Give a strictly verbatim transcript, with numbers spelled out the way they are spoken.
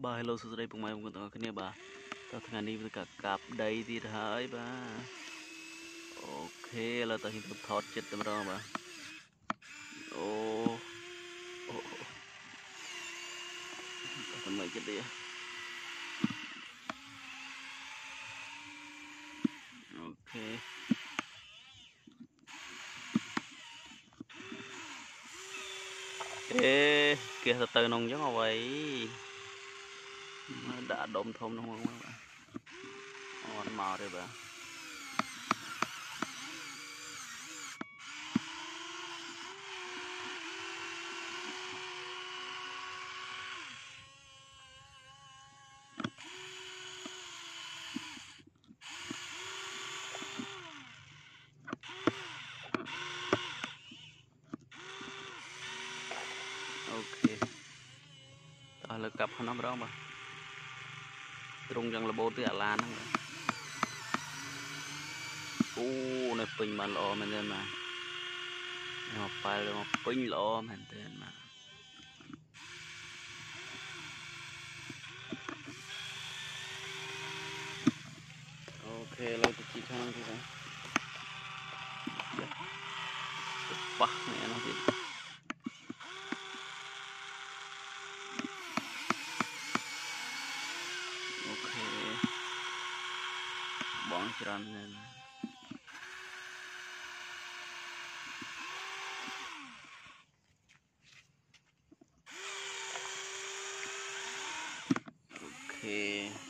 Ba hello សួស្តីពុកម៉ែបងប្អូនទាំងអស់គ្នាបាទតោះថ្ងៃនេះវាកាកាប់ដីទៀតហើយបាទអូខេឥឡូវតោះខ្ញុំទៅថតចិត្តតែម្ដងបាទអូអូតែមិនចិត្តទេអូខេអេគេទៅទៅក្នុងអញ្ចឹងអ្វីដាក់ដុំធំនោះមកបាទអត់មកទេបាទអូខេតោះលើកាប់ខ្នំម្ដងបាទត្រង់យ៉ាងរបូតទៀតអាឡានហ្នឹងបាទអូនៅពេញបានល្អមែនទេបាទមកប៉ែលមកពេញល្អមែនទេបាទអូខេឥឡូវទៅជីខាងទៀតបាទប៉ះនេះនោះទៀតអូខេបងច្រើនណាស់អូខេ